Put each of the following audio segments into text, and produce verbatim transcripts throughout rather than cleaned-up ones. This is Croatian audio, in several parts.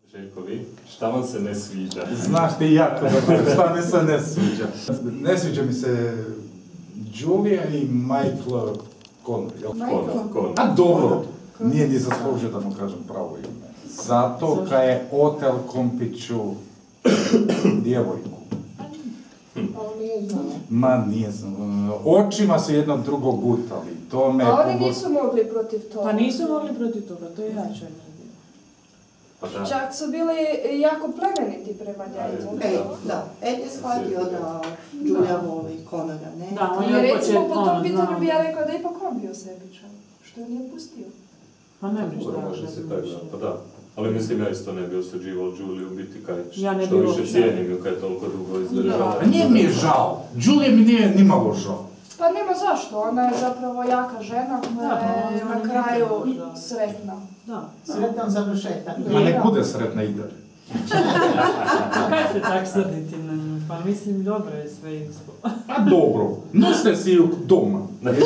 Željko, vi, šta vam se ne sviđa? Znaš ti jako dobro, šta mi se ne sviđa. Ne sviđa mi se Julia i Michael Connor. Connor. A dobro, nije ni zaslužio da mu kažem pravo ime. Zato kad je otel kompiću djevojku. Ma nije znam. Očima su jedno drugo gutali. To me... A oni nisu mogli protiv toga. Pa nisu mogli protiv toga, to je jače. Pa da. Čak su bili jako plemeniti prema njemu. Ej, da, Ed je shvatio da Julia voli Connora, ne? Da, on I je recimo počet, po tom ono, pitanju znam. bi ja rekao da je ipak on bio sebičan. Što je nije pustio. Pa ne bi Dobro, može se tako da, pa da. Ali mislim, ja isto ne bi osuđivao Juliju biti kaj, Ja ne što bi više uopće. cijenim ju kaj je toliko dugo izdržala. A nije mi je žao. Julia mi nije nimalo žao. Pa nema zašto, ona je zapravo jaka žena koja Da, je ona na ne kraju treba, da. sretna. Da. Sretan završetak. Ma nek bude sretna i dalje. Kaj se tak srditi na nju? Pa mislim, dobro je sve isto. A dobro, nosite si ju doma.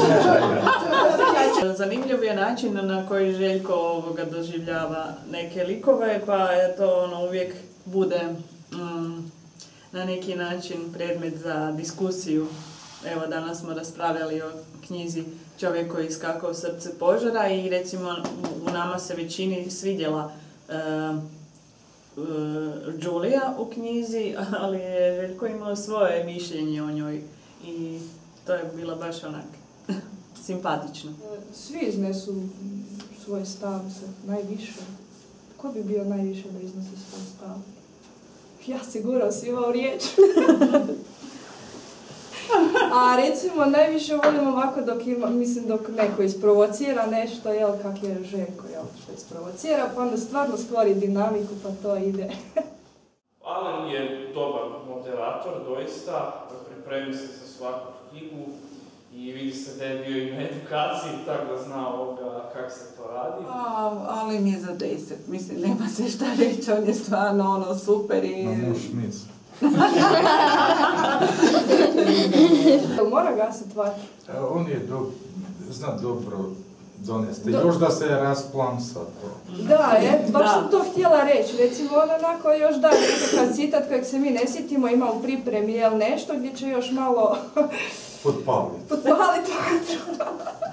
Zanimljiv je način na koji Željko ovoga doživljava neke likove, pa je to ono uvijek bude mm, na neki način predmet za diskusiju. Evo, danas smo raspravljali o knjizi Čovjek koji iskakao u srce požara i recimo u, u nama se većini svidjela uh, uh, Julia u knjizi, ali je Željko imao svoje mišljenje o njoj i to je bilo baš onak simpatično. Svi iznesu svoj stav se najviše. Ko bi bio najviše da iznese svoj stav? Ja sigurno si imao riječ. A recimo najviše volim ovako dok ima, mislim dok neko isprovocira nešto, jel, kak je Željko, jel, što isprovocira, pa onda stvarno stvori dinamiku, pa to ide. Alen je dobar moderator, doista, pripremi se za svaku knjigu i vidi se da je bio i na edukaciji, tako da zna ovoga kako se to radi. A, ali mi je za deset, mislim, nema se šta reći, on je stvarno ono super i... Ma muš misli. Mora gasit vatru. On je do, zna dobro donesti. Do... Još da se rasplamsa to. Da, je, baš sam to htjela reći. Recimo, on onako još da nekakav citat kojeg se mi ne sjetimo, ima u pripremi, jel, nešto gdje će još malo... Potpaliti. Potpaliti vatru.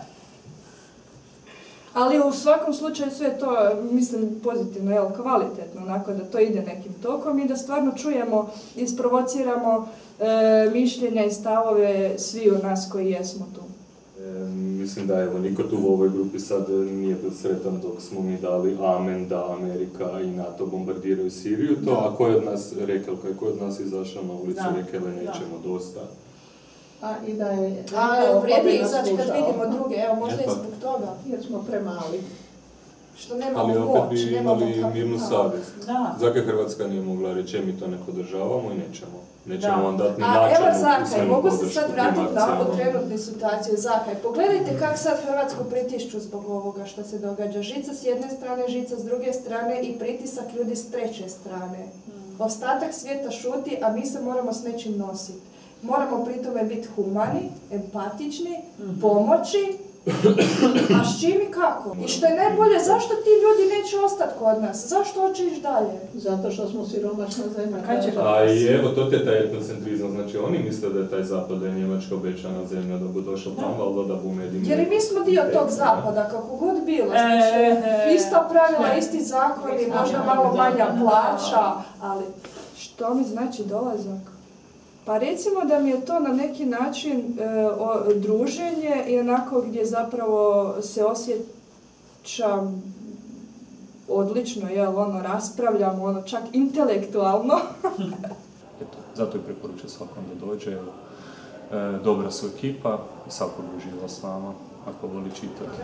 Ali u svakom slučaju sve to, mislim, pozitivno, jel, kvalitetno, onako da to ide nekim tokom i da stvarno čujemo, isprovociramo e, mišljenja i stavove svi u nas koji jesmo tu. E, mislim da evo, niko tu u ovoj grupi sad nije bio sretan dok smo mi dali amen da Amerika i NATO bombardiraju Siriju. To, a ko je od nas rekel, ko je od nas izašao na ulicu i rekel da nećemo dosta. A i da je... A vrijedi izaći kad vidimo druge, evo možda i zbog toga. Jer smo premali. Što nemamo Ali opet moć, bi nemamo imali kapital. mirnu savjest. Da. Zakaj Hrvatska nije mogla reći, mi to ne podržavamo i nećemo. Nećemo Da. vam dati ni A evo načelnu Zakaj, usmenu mogu se podršku sad tim vratiti na akcijama. ovu trenutnu situaciju. Zakaj, pogledajte kak sad Hrvatsku pritišću zbog ovoga što se događa. Žica s jedne strane, žica s druge strane i pritisak ljudi s treće strane. Ostatak svijeta šuti, a mi se moramo s nečim nositi. Moramo pri tome biti humani, empatični, pomoći, a s čim i kako? I što je najbolje, zašto ti ljudi neće ostati kod nas? Zašto hoće ići dalje? Zato što smo siromašna zemlja. Kaj će A i evo, to je taj etnocentrizam, znači oni misle da je taj zapad, da je Njemačka obećana zemlja, da bu došao tamo, ali da bu mediji... Jer i mi smo dio tog zapada, kako god bilo. Znači, E, ista pravila, isti zakoni, možda malo manja plaća, ali što mi znači dolazak? Pa recimo da mi je to na neki način e, o, druženje i onako gdje zapravo se osjećam odlično, jel, ono, raspravljamo, ono, čak intelektualno. Eto, zato i preporučujem svakom da dođe. Evo, e, dobra su ekipa i svako bi uživao s nama ako voli čitati.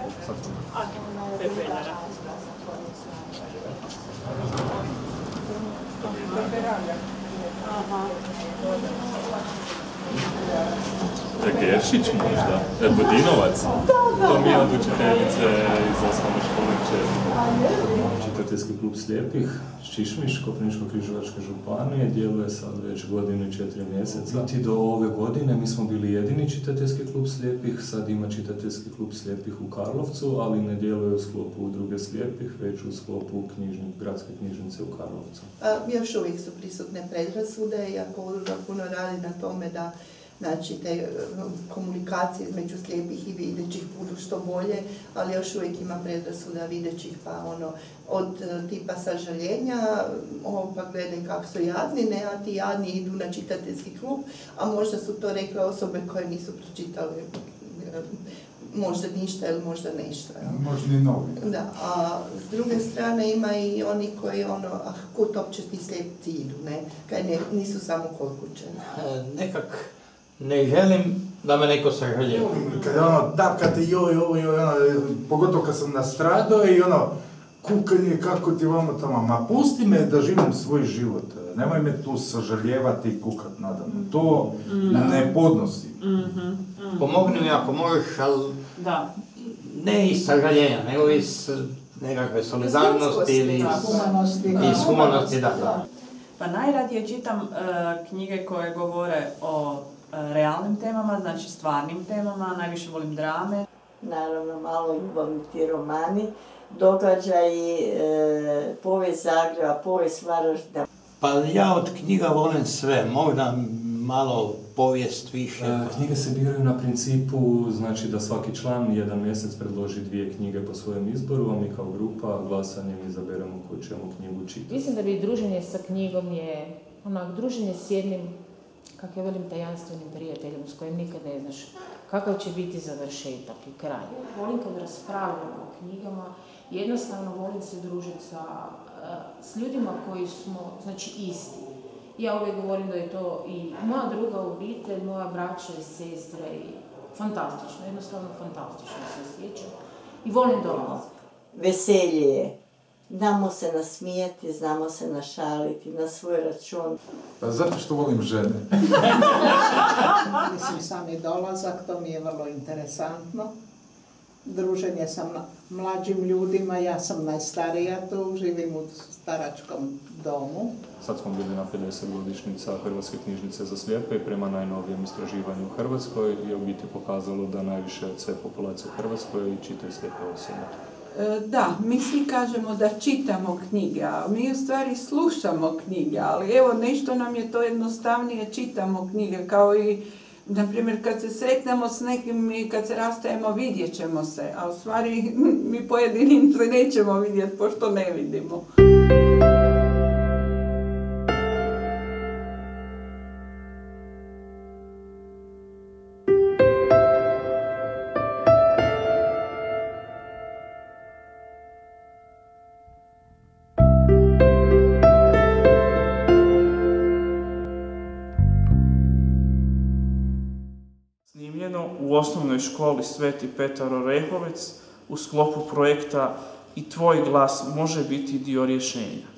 Aha. Geršić možda, e, Budinovac. To mi je od učiteljice iz osnovne škole četiri. Čitateljski klub slijepih, Šišmiš, Koprivničko-križevačke županije, djeluje sad već godinu i četiri mjeseca. Biti do ove godine mi smo bili jedini čitateljski klub slijepih, sad ima čitateljski klub slijepih u Karlovcu, ali ne djeluje u sklopu udruge slijepih, već u sklopu knjižni, gradske knjižnice u Karlovcu. A, još uvijek su prisutne predrasude, iako udruga puno radi na tome da znači te komunikacije između slijepih i videćih budu što bolje, ali još uvijek ima predrasuda videćih, pa ono, od tipa sažaljenja, ovo pa gledaj kako su jadni, ne, a ti jadni idu na čitateljski klub, a možda su to rekle osobe koje nisu pročitale možda ništa ili možda nešto. Možda ni novi. Da, a s druge strane ima i oni koji ono, ah, kud opće ti slijepci idu, ne, kaj ne, nisu samo kod kuće. E, nekak ne želim da me neko sažaljeva. Kad ono, tapkate joj, ovo, joj, ono, pogotovo kad sam nastradao i ono, kukanje, kako ti vamo tamo, ma pusti me da živim svoj život, nemoj me tu sažaljevati i kukat nadam. To mm. ne podnosim. Mm-hmm. Mm. Pomogni mi ako možeš, ali da. Ne iz sažaljenja, nego iz nekakve solidarnosti ili iz humanosti. Iz humanosti, da. da. Pa najradije čitam uh, knjige koje govore o uh, realnim temama, znači stvarnim temama, najviše volim drame. Naravno, malo ljubavni ti romani, događaji, e, povijest Zagreba, povijest Varaždina. Pa ja od knjiga volim sve, možda malo povijest više. E, knjige se biraju na principu, znači da svaki član jedan mjesec predloži dvije knjige po svojem izboru, a mi kao grupa glasanjem izaberemo koju ćemo knjigu čitati. Mislim da bi druženje sa knjigom je onak, druženje s jednim, kako ja volim, tajanstvenim prijateljem s kojim nikad ne znaš kakav će biti završetak i kraj. Volim kad raspravljamo o knjigama, jednostavno volim se družiti sa, s ljudima koji smo, znači, isti. Ja uvijek govorim da je to i moja druga obitelj, moja braća i sestre i fantastično, jednostavno fantastično se osjećam i volim dolaziti. Veselje je. Znamo se nasmijati, znamo se našaliti na svoj račun. Pa zato što volim žene. Mislim, sami dolazak, to mi je vrlo interesantno. Druženje sa mlađim ljudima, ja sam najstarija tu, živim u staračkom domu. Sad smo bili na pedeset godišnjica Hrvatske knjižnice za slijepe i prema najnovijem istraživanju u Hrvatskoj je u biti pokazalo da najviše od sve populacije u Hrvatskoj čitaju slijepe osobe. Da, mi svi kažemo da čitamo knjige, a mi u stvari slušamo knjige, ali evo nešto nam je to jednostavnije, čitamo knjige, kao i, na primjer, kad se sretnemo s nekim i kad se rastajemo, vidjet ćemo se, a u stvari mi pojedinim se nećemo vidjeti, pošto ne vidimo. U osnovnoj školi Sveti Petar Orehovec u sklopu projekta I tvoj glas može biti dio rješenja.